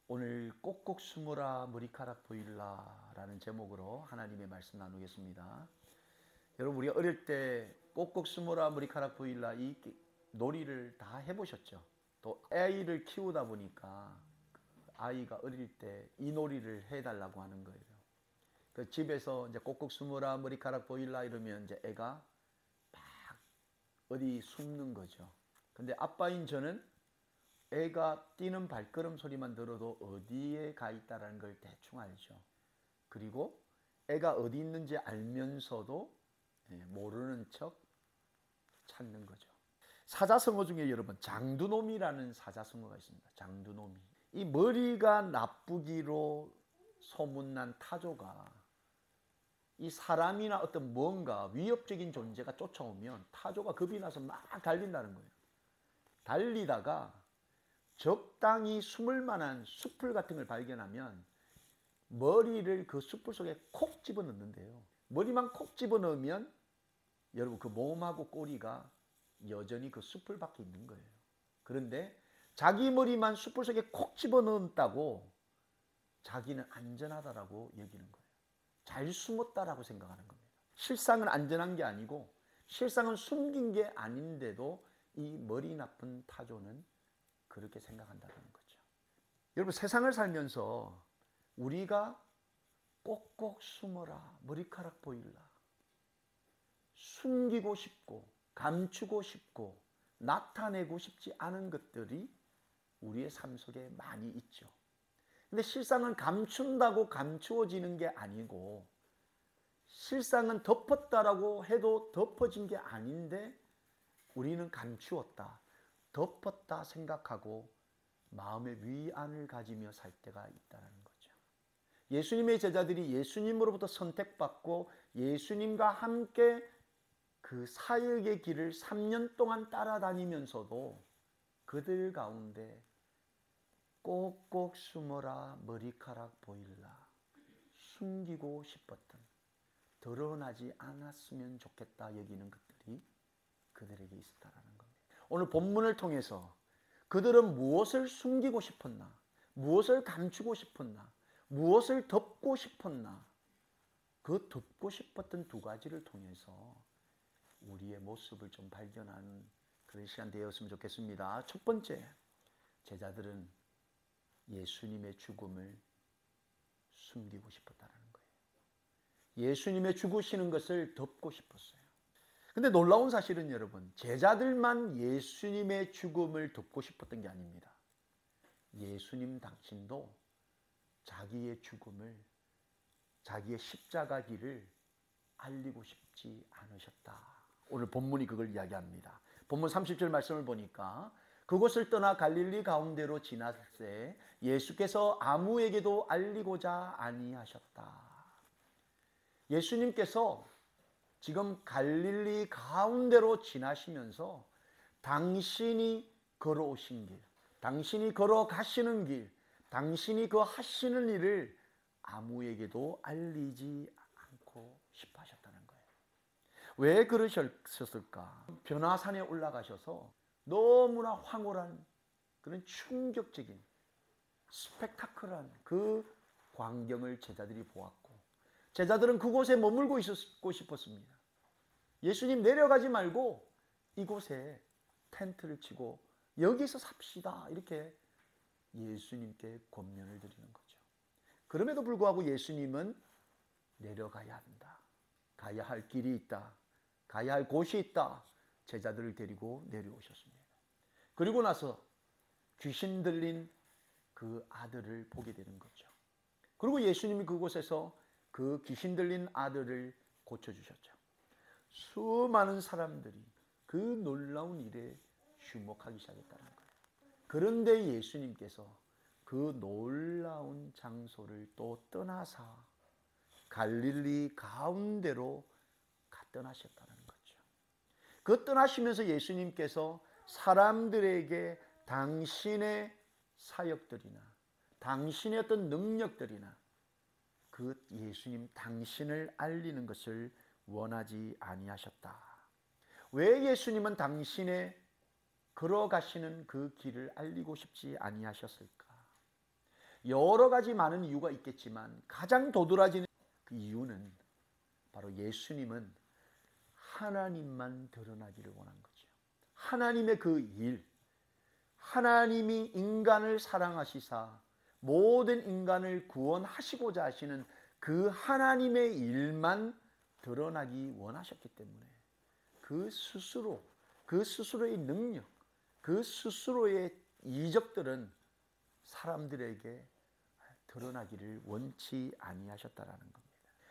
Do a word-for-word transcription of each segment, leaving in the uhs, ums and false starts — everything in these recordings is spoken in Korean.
오늘 꼭꼭 숨어라 머리카락 보일라 라는 제목으로 하나님의 말씀 나누겠습니다. 여러분, 우리 어릴 때 꼭꼭 숨어라 머리카락 보일라 이 놀이를 다 해보셨죠? 또 아이를 키우다 보니까 아이가 어릴 때 이 놀이를 해달라고 하는 거예요. 그 집에서 이제 꼭꼭 숨어라 머리카락 보일라 이러면 이제 애가 막 어디 숨는 거죠. 근데 아빠인 저는 애가 뛰는 발걸음 소리만 들어도 어디에 가 있다는 걸 대충 알죠. 그리고 애가 어디 있는지 알면서도 모르는 척 찾는 거죠. 사자성어 중에 여러분 장두놈이라는 사자성어가 있습니다. 장두놈이. 이 머리가 나쁘기로 소문난 타조가 이 사람이나 어떤 뭔가 위협적인 존재가 쫓아오면 타조가 겁이 나서 막 달린다는 거예요. 달리다가 적당히 숨을 만한 숲을 같은 걸 발견하면 머리를 그 숲을 속에 콕 집어넣는데요. 머리만 콕 집어넣으면 여러분 그 몸하고 꼬리가 여전히 그 숲을 밖에 있는 거예요. 그런데 자기 머리만 숲을 속에 콕 집어넣었다고 자기는 안전하다라고 여기는 거예요. 잘 숨었다라고 생각하는 겁니다. 실상은 안전한 게 아니고 실상은 숨긴 게 아닌데도 이 머리 나쁜 타조는 그렇게 생각한다는 거죠. 여러분, 세상을 살면서 우리가 꼭꼭 숨어라 머리카락 보일라 숨기고 싶고 감추고 싶고 나타내고 싶지 않은 것들이 우리의 삶 속에 많이 있죠. 근데 실상은 감춘다고 감추어지는 게 아니고 실상은 덮었다라고 해도 덮어진 게 아닌데 우리는 감추었다, 덮었다 생각하고 마음의 위안을 가지며 살 때가 있다는 거죠. 예수님의 제자들이 예수님으로부터 선택받고 예수님과 함께 그 사역의 길을 삼 년 동안 따라다니면서도 그들 가운데 꼭꼭 숨어라 머리카락 보일라 숨기고 싶었던 드러나지 않았으면 좋겠다 여기는 것들이 그들에게 있었다는 겁니다. 오늘 본문을 통해서 그들은 무엇을 숨기고 싶었나, 무엇을 감추고 싶었나, 무엇을 덮고 싶었나, 그 덮고 싶었던 두 가지를 통해서 우리의 모습을 좀 발견하는 그런 시간 되었으면 좋겠습니다. 첫 번째, 제자들은 예수님의 죽음을 숨기고 싶었다는 거예요. 예수님의 죽으시는 것을 덮고 싶었어요. 근데 놀라운 사실은 여러분, 제자들만 예수님의 죽음을 덮고 싶었던 게 아닙니다. 예수님 당신도 자기의 죽음을, 자기의 십자가 길을 알리고 싶지 않으셨다. 오늘 본문이 그걸 이야기합니다. 본문 삼십 절 말씀을 보니까 그곳을 떠나 갈릴리 가운데로 지났을 때 예수께서 아무에게도 알리고자 아니하셨다. 예수님께서 지금 갈릴리 가운데로 지나시면서 당신이 걸어오신 길, 당신이 걸어가시는 길, 당신이 그 하시는 일을 아무에게도 알리지 않고 싶어 하셨다는 거예요. 왜 그러셨을까? 변화산에 올라가셔서 너무나 황홀한 그런 충격적인 스펙타클한 그 광경을 제자들이 보았고 제자들은 그곳에 머물고 있었고 싶었습니다. 예수님 내려가지 말고 이곳에 텐트를 치고 여기서 삽시다 이렇게 예수님께 권면을 드리는 거죠. 그럼에도 불구하고 예수님은 내려가야 한다, 가야 할 길이 있다, 가야 할 곳이 있다, 제자들을 데리고 내려오셨습니다. 그리고 나서 귀신 들린 그 아들을 보게 되는 거죠. 그리고 예수님이 그곳에서 그 귀신 들린 아들을 고쳐주셨죠. 수많은 사람들이 그 놀라운 일에 주목하기 시작했다는 거예요. 그런데 예수님께서 그 놀라운 장소를 또 떠나사 갈릴리 가운데로 가 떠나셨다는 거죠. 그 떠나시면서 예수님께서 사람들에게 당신의 사역들이나 당신의 어떤 능력들이나 그 예수님 당신을 알리는 것을 원하지 아니하셨다. 왜 예수님은 당신의 걸어가시는 그 길을 알리고 싶지 아니하셨을까? 여러 가지 많은 이유가 있겠지만 가장 도드라지는 그 이유는 바로 예수님은 하나님만 드러나기를 원한 거죠. 하나님의 그 일, 하나님이 인간을 사랑하시사 모든 인간을 구원하시고자 하시는 그 하나님의 일만 드러나기 원하셨기 때문에 그 스스로, 그 스스로의 능력, 그 스스로의 이적들은 사람들에게 드러나기를 원치 아니하셨다라는 겁니다.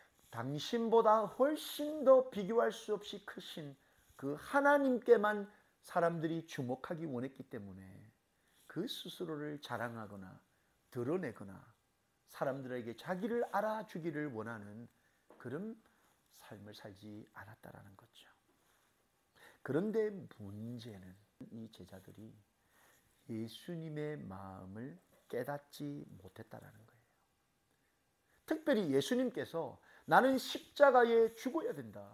당신보다 훨씬 더 비교할 수 없이 크신 그 하나님께만 사람들이 주목하기 원했기 때문에 그 스스로를 자랑하거나 드러내거나 사람들에게 자기를 알아주기를 원하는 그런 삶을 살지 않았다라는 거죠. 그런데 문제는 이 제자들이 예수님의 마음을 깨닫지 못했다라는 거예요. 특별히 예수님께서 나는 십자가에 죽어야 된다.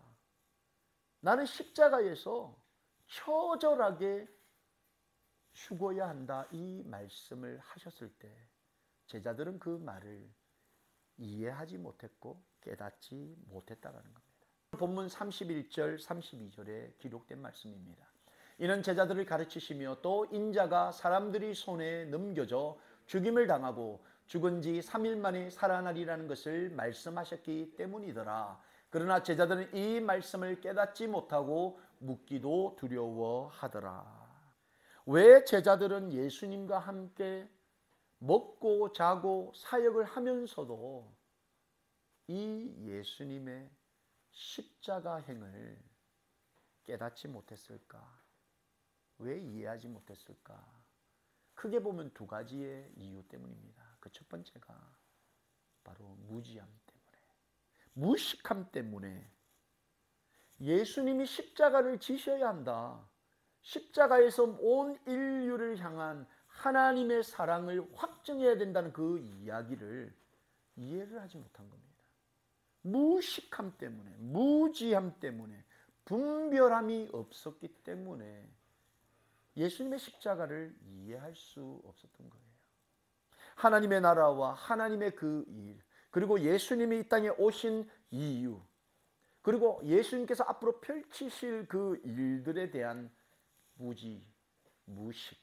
나는 십자가에서 처절하게 죽어야 한다. 이 말씀을 하셨을 때 제자들은 그 말을 이해하지 못했고 깨닫지 못했다라는 겁니다. 본문 삼십일 절 삼십이 절에 기록된 말씀입니다. 이는 제자들을 가르치시며 또 인자가 사람들이 손에 넘겨져 죽임을 당하고 죽은 지 삼 일 만에 살아나리라는 것을 말씀하셨기 때문이더라. 그러나 제자들은 이 말씀을 깨닫지 못하고 묻기도 두려워하더라. 왜 제자들은 예수님과 함께 먹고 자고 사역을 하면서도 이 예수님의 십자가 행을 깨닫지 못했을까? 왜 이해하지 못했을까? 크게 보면 두 가지의 이유 때문입니다. 그 첫 번째가 바로 무지함 때문에, 무식함 때문에 예수님이 십자가를 지셔야 한다. 십자가에서 온 인류를 향한 하나님의 사랑을 확증해야 된다는 그 이야기를 이해를 하지 못한 겁니다. 무식함 때문에, 무지함 때문에, 분별함이 없었기 때문에 예수님의 십자가를 이해할 수 없었던 거예요. 하나님의 나라와 하나님의 그 일, 그리고 예수님이 이 땅에 오신 이유, 그리고 예수님께서 앞으로 펼치실 그 일들에 대한 무지, 무식,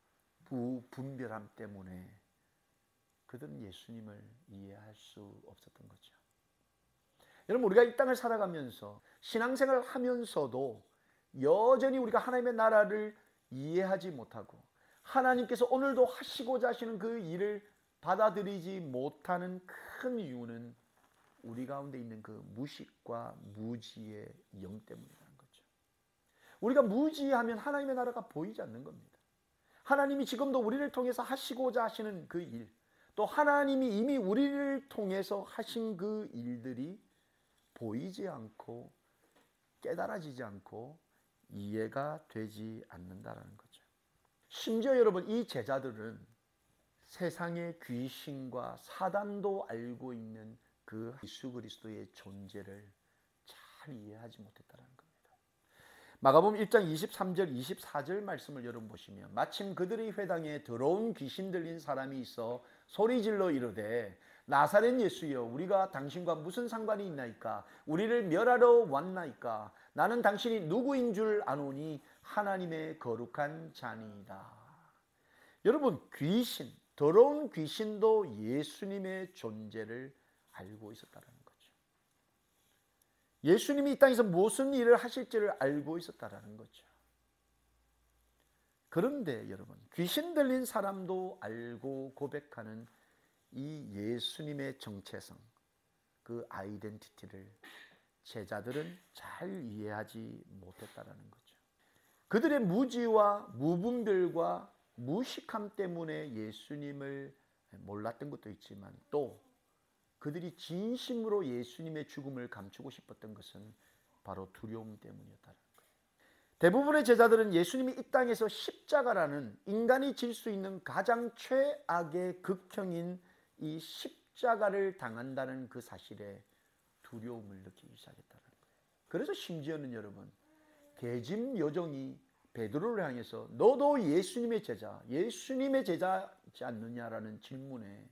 무분별함 때문에 그들은 예수님을 이해할 수 없었던 거죠. 여러분, 우리가 이 땅을 살아가면서 신앙생활을 하면서도 여전히 우리가 하나님의 나라를 이해하지 못하고 하나님께서 오늘도 하시고자 하시는 그 일을 받아들이지 못하는 큰 이유는 우리 가운데 있는 그 무식과 무지의 영 때문이라는 거죠. 우리가 무지하면 하나님의 나라가 보이지 않는 겁니다. 하나님이 지금도 우리를 통해서 하시고자 하시는 그 일, 또 하나님이 이미 우리를 통해서 하신 그 일들이 보이지 않고 깨달아지지 않고 이해가 되지 않는다라는 거죠. 심지어 여러분, 이 제자들은 세상의 귀신과 사단도 알고 있는 그 예수 그리스도의 존재를 잘 이해하지 못했다는 겁니다. 마가복음 일 장 이십삼 절 이십사 절 말씀을 여러분 보시면 마침 그들의 회당에 더러운 귀신 들린 사람이 있어 소리질러 이르되 나사렛 예수여, 우리가 당신과 무슨 상관이 있나이까? 우리를 멸하러 왔나이까? 나는 당신이 누구인 줄 아노니 하나님의 거룩한 자니이다. 여러분, 귀신, 더러운 귀신도 예수님의 존재를 알고 있었다는 거죠. 예수님이 이 땅에서 무슨 일을 하실지를 알고 있었다는 거죠. 그런데 여러분, 귀신 들린 사람도 알고 고백하는 이 예수님의 정체성, 그 아이덴티티를 제자들은 잘 이해하지 못했다는 거죠. 그들의 무지와 무분별과 무식함 때문에 예수님을 몰랐던 것도 있지만 또 그들이 진심으로 예수님의 죽음을 감추고 싶었던 것은 바로 두려움 때문이었다는 거예요. 대부분의 제자들은 예수님이 이 땅에서 십자가라는 인간이 질 수 있는 가장 최악의 극형인 이 십자가를 당한다는 그 사실에 두려움을 느끼기 시작했다는 거예요. 그래서 심지어는 여러분, 계집 여종이 베드로를 향해서 너도 예수님의 제자, 예수님의 제자지 않느냐라는 질문에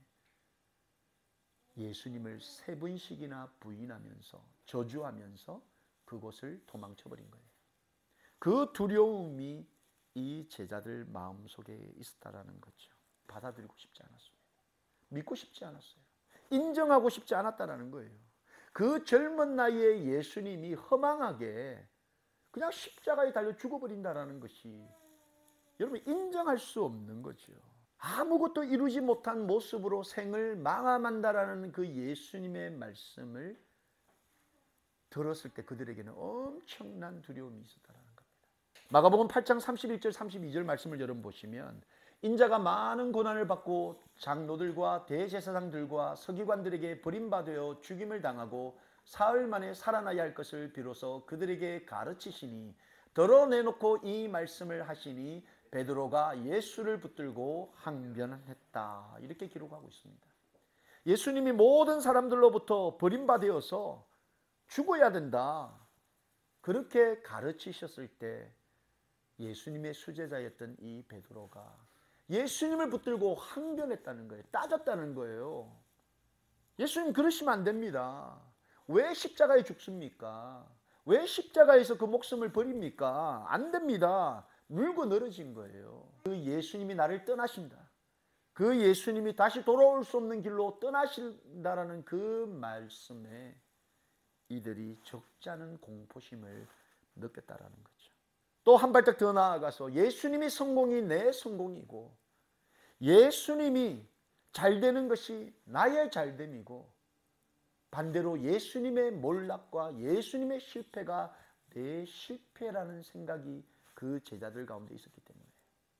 예수님을 세 번씩이나 부인하면서 저주하면서 그곳을 도망쳐버린 거예요. 그 두려움이 이 제자들 마음속에 있었다라는 거죠. 받아들이고 싶지 않았습니다. 믿고 싶지 않았어요. 인정하고 싶지 않았다라는 거예요. 그 젊은 나이에 예수님이 허망하게 그냥 십자가에 달려 죽어버린다라는 것이 여러분 인정할 수 없는 거죠. 아무것도 이루지 못한 모습으로 생을 마감한다라는 그 예수님의 말씀을 들었을 때 그들에게는 엄청난 두려움이 있었다라는 겁니다. 마가복음 팔 장 삼십일 절 삼십이 절 말씀을 여러분 보시면 인자가 많은 고난을 받고 장로들과 대제사장들과 서기관들에게 버림받아 죽임을 당하고 사흘 만에 살아나야 할 것을 비로소 그들에게 가르치시니 드러내놓고 이 말씀을 하시니 베드로가 예수를 붙들고 항변했다. 이렇게 기록하고 있습니다. 예수님이 모든 사람들로부터 버림받아서 죽어야 된다. 그렇게 가르치셨을 때 예수님의 수제자였던 이 베드로가 예수님을 붙들고 항변했다는 거예요. 따졌다는 거예요. 예수님 그러시면 안 됩니다. 왜 십자가에 죽습니까? 왜 십자가에서 그 목숨을 버립니까? 안 됩니다. 물고 늘어진 거예요. 그 예수님이 나를 떠나신다. 그 예수님이 다시 돌아올 수 없는 길로 떠나신다라는 그 말씀에 이들이 적지 않은 공포심을 느꼈다라는 거죠. 또 한 발짝 더 나아가서 예수님이 성공이 내 성공이고 예수님이 잘 되는 것이 나의 잘됨이고 반대로 예수님의 몰락과 예수님의 실패가 내 실패라는 생각이 그 제자들 가운데 있었기 때문에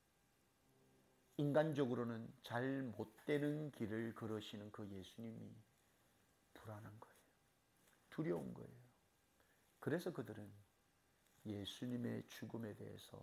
인간적으로는 잘 못되는 길을 걸으시는 그 예수님이 불안한 거예요. 두려운 거예요. 그래서 그들은 예수님의 죽음에 대해서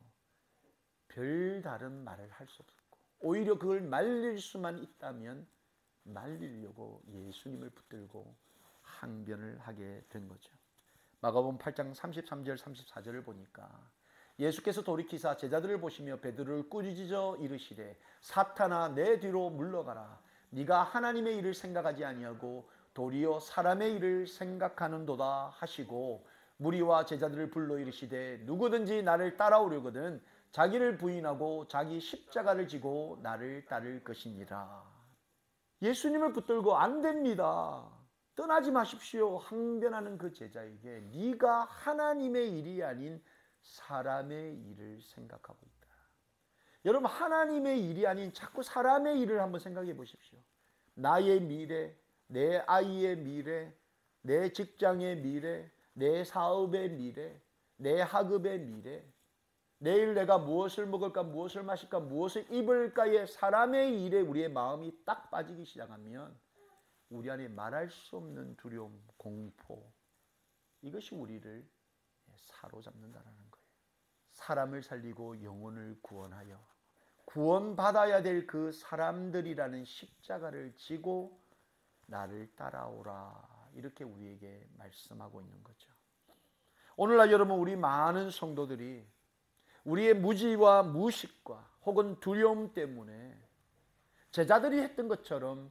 별다른 말을 할 수 없었고 오히려 그걸 말릴 수만 있다면 말리려고 예수님을 붙들고 항변을 하게 된 거죠. 마가복음 팔 장 삼십삼 절 삼십사 절을 보니까 예수께서 돌이키사 제자들을 보시며 베드로를 꾸짖어 이르시되 사탄아 내 뒤로 물러가라. 네가 하나님의 일을 생각하지 아니하고 도리어 사람의 일을 생각하는도다 하시고 무리와 제자들을 불러 이르시되 누구든지 나를 따라오려거든 자기를 부인하고 자기 십자가를 지고 나를 따를 것이니라. 예수님을 붙들고 안 됩니다. 떠나지 마십시오. 항변하는 그 제자에게 네가 하나님의 일이 아닌 사람의 일을 생각하고 있다. 여러분 하나님의 일이 아닌 자꾸 사람의 일을 한번 생각해 보십시오. 나의 미래, 내 아이의 미래, 내 직장의 미래, 내 사업의 미래, 내 학업의 미래, 내일 내가 무엇을 먹을까, 무엇을 마실까, 무엇을 입을까의 사람의 일에 우리의 마음이 딱 빠지기 시작하면 우리 안에 말할 수 없는 두려움, 공포 이것이 우리를 사로잡는다는 거예요. 사람을 살리고 영혼을 구원하여 구원받아야 될 그 사람들이라는 십자가를 지고 나를 따라오라 이렇게 우리에게 말씀하고 있는 거죠. 오늘날 여러분 우리 많은 성도들이 우리의 무지와 무식과 혹은 두려움 때문에 제자들이 했던 것처럼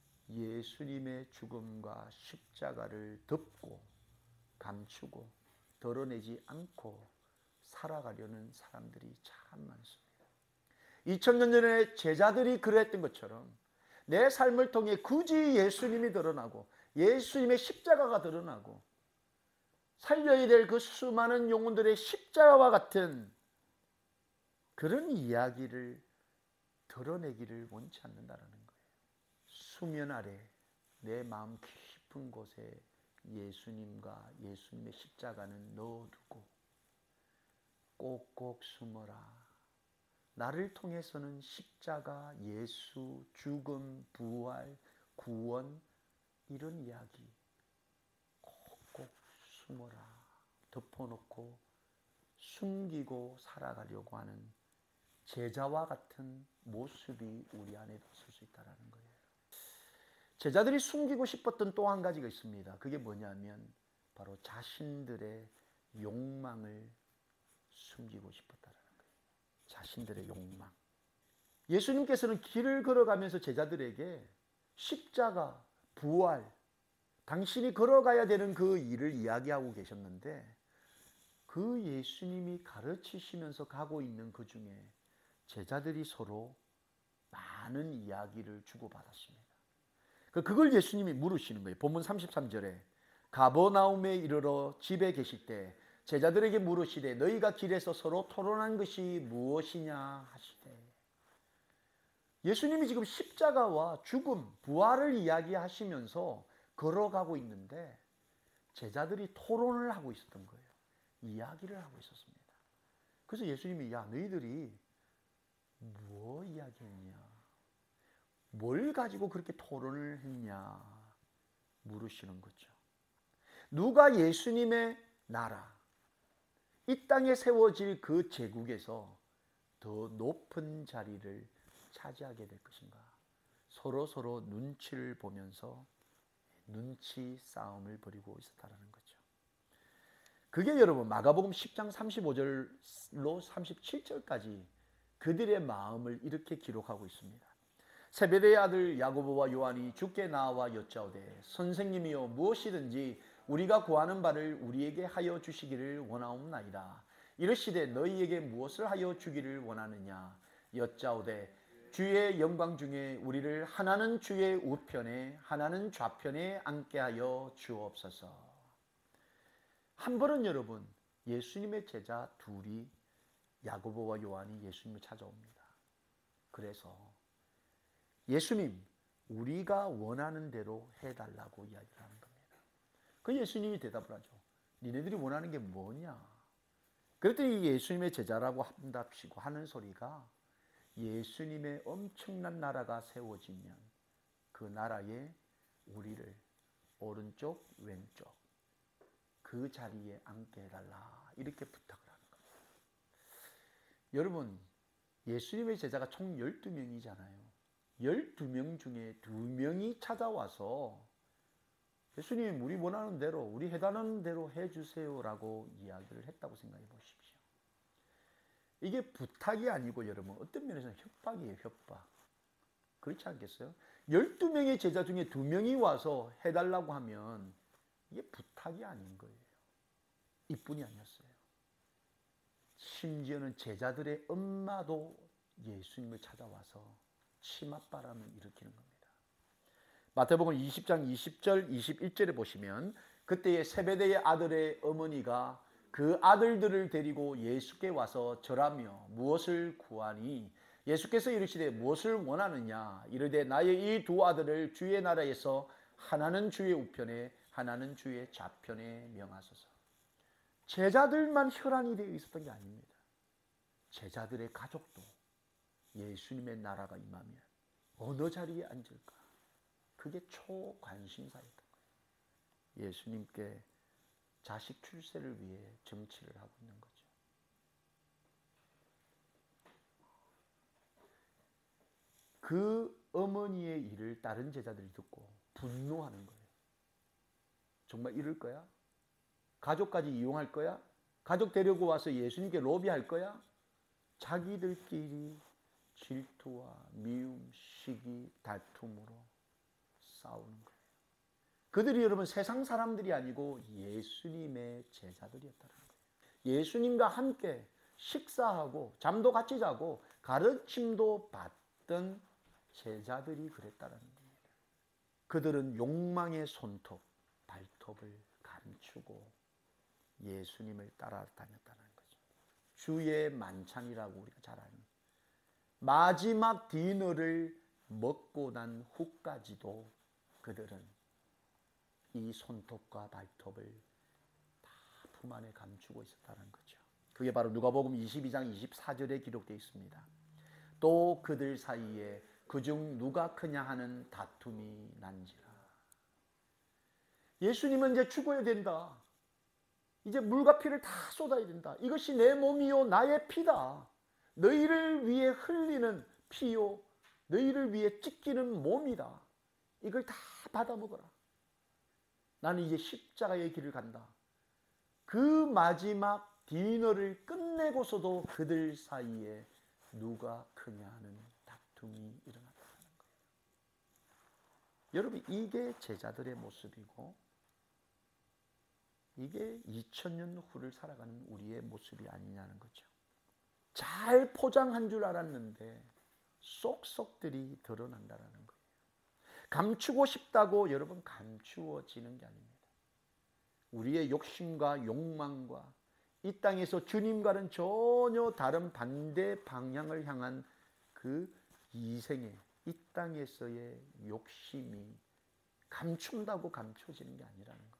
예수님의 죽음과 십자가를 덮고 감추고 드러내지 않고 살아가려는 사람들이 참 많습니다. 이천 년 전에 제자들이 그랬던 것처럼 내 삶을 통해 굳이 예수님이 드러나고 예수님의 십자가가 드러나고 살려야 될 그 수많은 영혼들의 십자가와 같은 그런 이야기를 드러내기를 원치 않는다는 거예요. 수면 아래 내 마음 깊은 곳에 예수님과 예수님의 십자가는 넣어두고 꼭꼭 숨어라. 나를 통해서는 십자가, 예수, 죽음, 부활, 구원 이런 이야기 꼭꼭 숨어라. 덮어놓고 숨기고 살아가려고 하는 제자와 같은 모습이 우리 안에도 있을 수 있다는 거예요. 제자들이 숨기고 싶었던 또 한 가지가 있습니다. 그게 뭐냐면 바로 자신들의 욕망을 숨기고 싶었다는 거예요. 자신들의 욕망. 예수님께서는 길을 걸어가면서 제자들에게 십자가, 부활, 당신이 걸어가야 되는 그 일을 이야기하고 계셨는데 그 예수님이 가르치시면서 가고 있는 그 중에 제자들이 서로 많은 이야기를 주고받았습니다. 그걸 예수님이 물으시는 거예요. 본문 삼십삼 절에 가버나움에 이르러 집에 계실 때 제자들에게 물으시되 너희가 길에서 서로 토론한 것이 무엇이냐 하시되, 예수님이 지금 십자가와 죽음, 부활을 이야기하시면서 걸어가고 있는데 제자들이 토론을 하고 있었던 거예요. 이야기를 하고 있었습니다. 그래서 예수님이 야 너희들이 뭐 이야기했냐, 뭘 가지고 그렇게 토론을 했냐 물으시는 거죠. 누가 예수님의 나라, 이 땅에 세워질 그 제국에서 더 높은 자리를 차지하게 될 것인가, 서로 서로 눈치를 보면서 눈치 싸움을 벌이고 있었다는 거죠. 그게 여러분 마가복음 십 장 삼십오 절로 삼십칠 절까지 그들의 마음을 이렇게 기록하고 있습니다. 세베대의 아들 야고보와 요한이 주께 나와 여짜오되 선생님이여 무엇이든지 우리가 구하는 바를 우리에게 하여 주시기를 원하옵나이다. 이르시되 너희에게 무엇을 하여 주기를 원하느냐 여짜오되 주의 영광 중에 우리를 하나는 주의 우편에 하나는 좌편에 앉게 하여 주옵소서. 한 번은 여러분 예수님의 제자 둘이 야고보와 요한이 예수님을 찾아옵니다. 그래서 예수님 우리가 원하는 대로 해달라고 이야기를 하는 겁니다. 그 예수님이 대답을 하죠. 니네들이 원하는 게 뭐냐. 그랬더니 예수님의 제자라고 한답시고 하는 소리가 예수님의 엄청난 나라가 세워지면 그 나라에 우리를 오른쪽 왼쪽 그 자리에 앉게 해달라 이렇게 부탁을 하는 겁니다. 여러분 예수님의 제자가 총 열두 명이잖아요. 열두 명 중에 두 명이 찾아와서 예수님 우리 원하는 대로 우리 해달라는 대로 해주세요라고 이야기를 했다고 생각해 보십시오. 이게 부탁이 아니고 여러분 어떤 면에서는 협박이에요. 협박. 그렇지 않겠어요? 열두 명의 제자 중에 두 명이 와서 해달라고 하면 이게 부탁이 아닌 거예요. 이뿐이 아니었어요. 심지어는 제자들의 엄마도 예수님을 찾아와서 치맛바람을 일으키는 겁니다. 마태복음 이십 장 이십 절 이십일 절에 보시면 그때의 세베대의 아들의 어머니가 그 아들들을 데리고 예수께 와서 절하며 무엇을 구하니 예수께서 이르시되 무엇을 원하느냐 이르되 나의 이 두 아들을 주의 나라에서 하나는 주의 우편에 하나는 주의 좌편에 명하소서. 제자들만 혈안이 되어 있었던 게 아닙니다. 제자들의 가족도 예수님의 나라가 임하면 어느 자리에 앉을까 그게 초관심사였던 거예요. 예수님께 자식 출세를 위해 정치를 하고 있는 거죠. 그 어머니의 일을 다른 제자들이 듣고 분노하는 거예요. 정말 이럴 거야? 가족까지 이용할 거야? 가족 데리고 와서 예수님께 로비할 거야? 자기들끼리 질투와 미움, 시기, 다툼으로 싸우는 거예요. 그들이 여러분 세상 사람들이 아니고 예수님의 제자들이었다는 거예요. 예수님과 함께 식사하고 잠도 같이 자고 가르침도 받던 제자들이 그랬다는 겁니다. 그들은 욕망의 손톱, 발톱을 감추고 예수님을 따라다녔다는 거죠. 주의 만찬이라고 우리가 잘 아는 마지막 디너를 먹고 난 후까지도 그들은 이 손톱과 발톱을 다 품 안에 감추고 있었다는 거죠. 그게 바로 누가복음 이십이 장 이십사 절에 기록되어 있습니다. 또 그들 사이에 그중 누가 크냐 하는 다툼이 난지라. 예수님은 이제 죽어야 된다. 이제 물과 피를 다 쏟아야 된다. 이것이 내 몸이요 나의 피다. 너희를 위해 흘리는 피요 너희를 위해 찢기는 몸이다. 이걸 다 받아 먹어라. 나는 이제 십자가의 길을 간다. 그 마지막 디너를 끝내고서도 그들 사이에 누가 크냐 하는 다툼이 일어났다는 거예요. 여러분, 이게 제자들의 모습이고 이게 이천 년 후를 살아가는 우리의 모습이 아니냐는 거죠. 잘 포장한 줄 알았는데 쏙쏙들이 드러난다는 거예요. 감추고 싶다고 여러분 감추어지는 게 아닙니다. 우리의 욕심과 욕망과 이 땅에서 주님과는 전혀 다른 반대 방향을 향한 그 이생의 이 땅에서의 욕심이 감춘다고 감춰지는 게 아니라는 겁니다.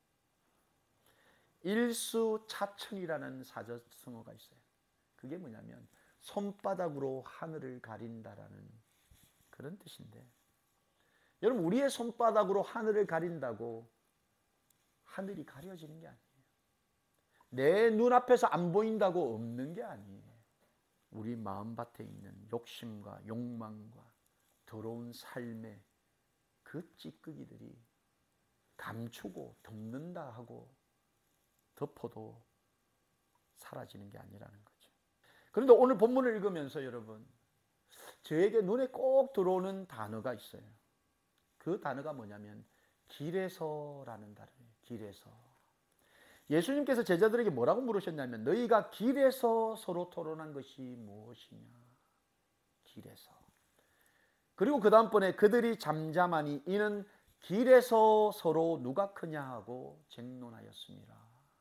일수차천이라는 사자성어가 있어요. 그게 뭐냐면 손바닥으로 하늘을 가린다라는 그런 뜻인데, 여러분, 우리의 손바닥으로 하늘을 가린다고 하늘이 가려지는 게 아니에요. 내 눈앞에서 안 보인다고 없는 게 아니에요. 우리 마음밭에 있는 욕심과 욕망과 더러운 삶의 그 찌꺼기들이 감추고 덮는다 하고 덮어도 사라지는 게 아니라는 거죠. 그런데 오늘 본문을 읽으면서 여러분, 저에게 눈에 꼭 들어오는 단어가 있어요. 그 단어가 뭐냐면 길에서라는 단어예요. 길에서. 예수님께서 제자들에게 뭐라고 물으셨냐면 너희가 길에서 서로 토론한 것이 무엇이냐. 길에서. 그리고 그 다음번에 그들이 잠잠하니 이는 길에서 서로 누가 크냐 하고 쟁론하였습니다.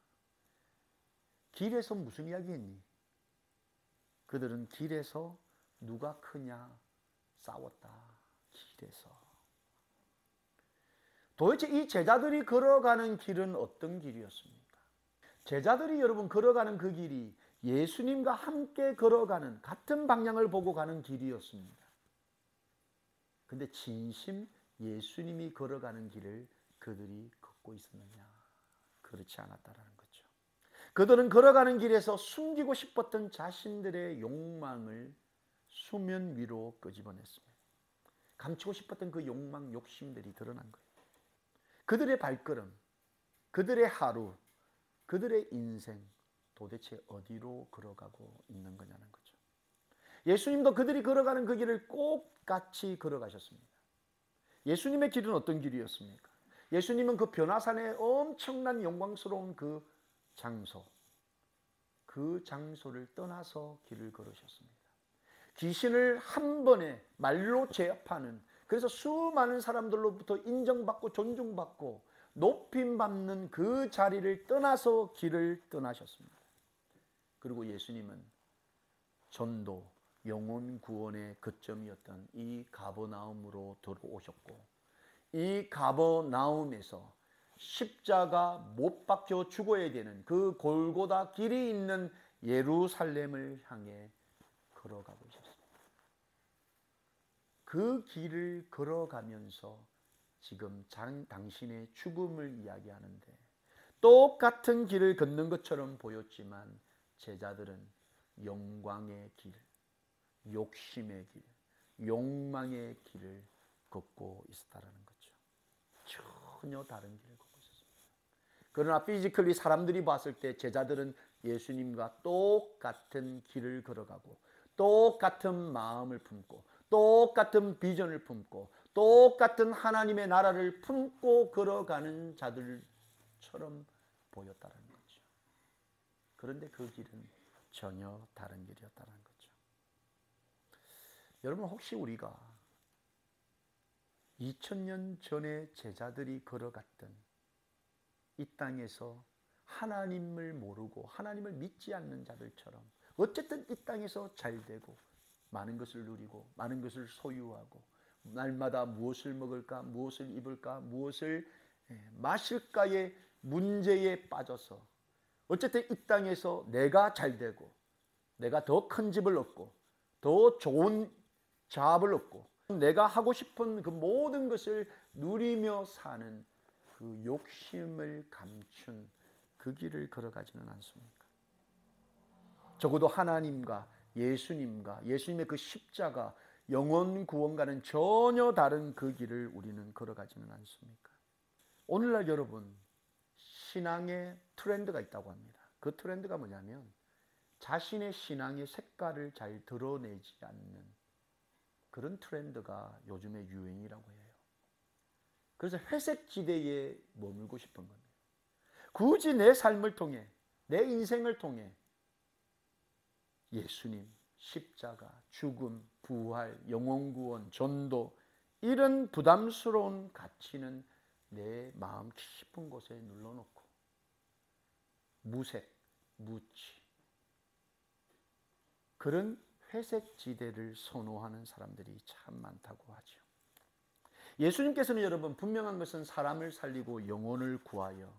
길에서 무슨 이야기 했니? 그들은 길에서 누가 크냐 싸웠다. 길에서. 도대체 이 제자들이 걸어가는 길은 어떤 길이었습니까? 제자들이 여러분 걸어가는 그 길이 예수님과 함께 걸어가는 같은 방향을 보고 가는 길이었습니다. 근데 진심 예수님이 걸어가는 길을 그들이 걷고 있었느냐? 그렇지 않았다라는 거죠. 그들은 걸어가는 길에서 숨기고 싶었던 자신들의 욕망을 수면 위로 끄집어냈습니다. 감추고 싶었던 그 욕망, 욕심들이 드러난 거예요. 그들의 발걸음, 그들의 하루, 그들의 인생 도대체 어디로 걸어가고 있는 거냐는 거죠. 예수님도 그들이 걸어가는 그 길을 꼭 같이 걸어가셨습니다. 예수님의 길은 어떤 길이었습니까? 예수님은 그 변화산의 엄청난 영광스러운 그 장소, 그 장소를 떠나서 길을 걸으셨습니다. 귀신을 한 번에 말로 제압하는, 그래서 수많은 사람들로부터 인정받고 존중받고 높임받는 그 자리를 떠나서 길을 떠나셨습니다. 그리고 예수님은 전도, 영혼 구원의 거점이었던 이 가버나움으로 들어오셨고 이 가버나움에서 십자가 못 박혀 죽어야 되는 그 골고다 길이 있는 예루살렘을 향해 걸어가고 있었습니다. 그 길을 걸어가면서 지금 장, 당신의 죽음을 이야기하는데 똑같은 길을 걷는 것처럼 보였지만 제자들은 영광의 길, 욕심의 길, 욕망의 길을 걷고 있었다는 거죠. 전혀 다른 길을 걷고 있었습니다. 그러나 피지컬리 사람들이 봤을 때 제자들은 예수님과 똑같은 길을 걸어가고 똑같은 마음을 품고 똑같은 비전을 품고 똑같은 하나님의 나라를 품고 걸어가는 자들처럼 보였다는 거죠. 그런데 그 길은 전혀 다른 길이었다는 거죠. 여러분, 혹시 우리가 이천 년 전에 제자들이 걸어갔던 이 땅에서 하나님을 모르고 하나님을 믿지 않는 자들처럼 어쨌든 이 땅에서 잘 되고 많은 것을 누리고 많은 것을 소유하고 날마다 무엇을 먹을까, 무엇을 입을까, 무엇을 마실까의 문제에 빠져서 어쨌든 이 땅에서 내가 잘 되고 내가 더 큰 집을 얻고 더 좋은 잡을 얻고 내가 하고 싶은 그 모든 것을 누리며 사는 그 욕심을 감춘 그 길을 걸어가지는 않습니까? 적어도 하나님과 예수님과 예수님의 그 십자가 영원 구원과는 전혀 다른 그 길을 우리는 걸어가지는 않습니까? 오늘날 여러분, 신앙의 트렌드가 있다고 합니다. 그 트렌드가 뭐냐면 자신의 신앙의 색깔을 잘 드러내지 않는 그런 트렌드가 요즘의 유행이라고 해요. 그래서 회색 지대에 머물고 싶은 겁니다. 굳이 내 삶을 통해, 내 인생을 통해 예수님, 십자가, 죽음, 부활, 영혼 구원, 전도 이런 부담스러운 가치는 내 마음 깊은 곳에 눌러놓고 무색, 무치 그런 회색 지대를 선호하는 사람들이 참 많다고 하죠. 예수님께서는 여러분 분명한 것은 사람을 살리고 영혼을 구하여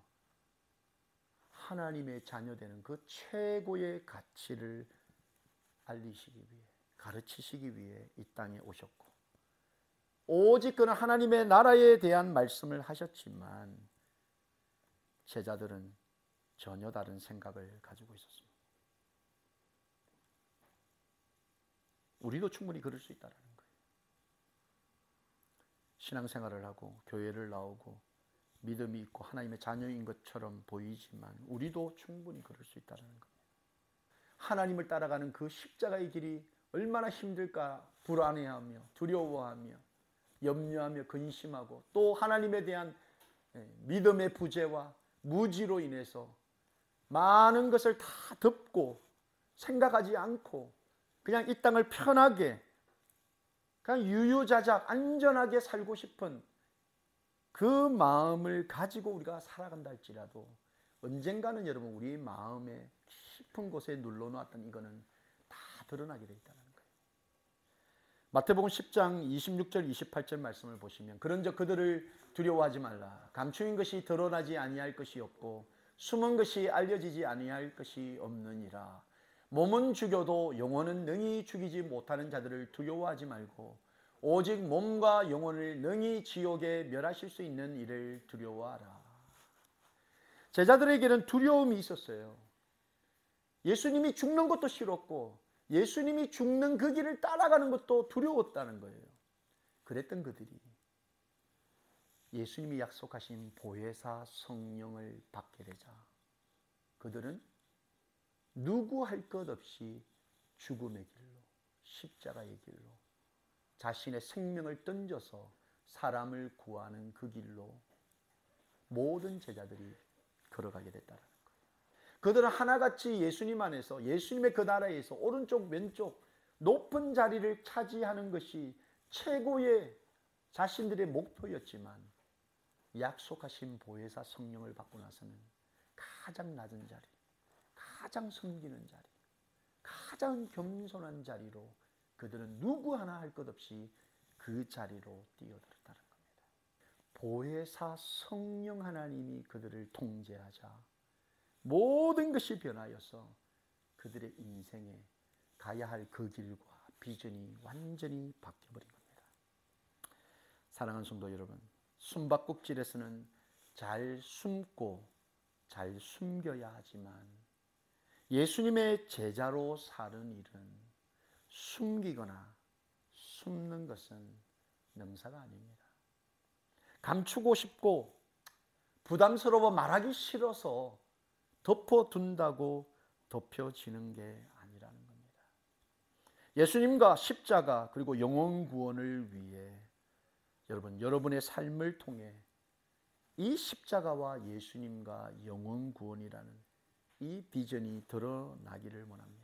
하나님의 자녀되는 그 최고의 가치를 알리시기 위해, 가르치시기 위해 이 땅에 오셨고, 오직 그는 하나님의 나라에 대한 말씀을 하셨지만 제자들은 전혀 다른 생각을 가지고 있었습니다. 우리도 충분히 그럴 수 있다는 거예요. 신앙생활을 하고 교회를 나오고 믿음이 있고 하나님의 자녀인 것처럼 보이지만 우리도 충분히 그럴 수 있다는 겁니다. 하나님을 따라가는 그 십자가의 길이 얼마나 힘들까 불안해하며 두려워하며 염려하며 근심하고 또 하나님에 대한 믿음의 부재와 무지로 인해서 많은 것을 다 덮고 생각하지 않고 그냥 이 땅을 편하게 그냥 유유자적 안전하게 살고 싶은 그 마음을 가지고 우리가 살아간다 할지라도 언젠가는 여러분 우리 마음의 깊은 곳에 눌러놓았던 이거는 다 드러나게 돼 있다는 거예요. 마태복음 십 장 이십육 절 이십팔 절 말씀을 보시면 그런즉 그들을 두려워하지 말라. 감추인 것이 드러나지 아니할 것이 없고 숨은 것이 알려지지 아니할 것이 없느니라. 몸은 죽여도 영혼은 능히 죽이지 못하는 자들을 두려워하지 말고 오직 몸과 영혼을 능히 지옥에 멸하실 수 있는 이를 두려워하라. 제자들에게는 두려움이 있었어요. 예수님이 죽는 것도 싫었고 예수님이 죽는 그 길을 따라가는 것도 두려웠다는 거예요. 그랬던 그들이 예수님이 약속하신 보혜사 성령을 받게 되자 그들은 누구 할 것 없이 죽음의 길로, 십자가의 길로 자신의 생명을 던져서 사람을 구하는 그 길로 모든 제자들이 걸어가게 됐다는 거예요. 그들은 하나같이 예수님 안에서 예수님의 그 나라에서 오른쪽 왼쪽 높은 자리를 차지하는 것이 최고의 자신들의 목표였지만 약속하신 보혜사 성령을 받고 나서는 가장 낮은 자리, 가장 섬기는 자리, 가장 겸손한 자리로 그들은 누구 하나 할 것 없이 그 자리로 뛰어들었다는 겁니다. 보혜사 성령 하나님이 그들을 통제하자 모든 것이 변하여서 그들의 인생에 가야 할 그 길과 비전이 완전히 바뀌어버린 겁니다. 사랑하는 성도 여러분, 숨바꼭질에서는 잘 숨고 잘 숨겨야 하지만 예수님의 제자로 사는 일은 숨기거나 숨는 것은 능사가 아닙니다. 감추고 싶고 부담스러워 말하기 싫어서 덮어둔다고 덮여지는 게 아니라는 겁니다. 예수님과 십자가 그리고 영혼 구원을 위해 여러분, 여러분의 삶을 통해 이 십자가와 예수님과 영혼 구원이라는 이 비전이 드러나기를 원합니다.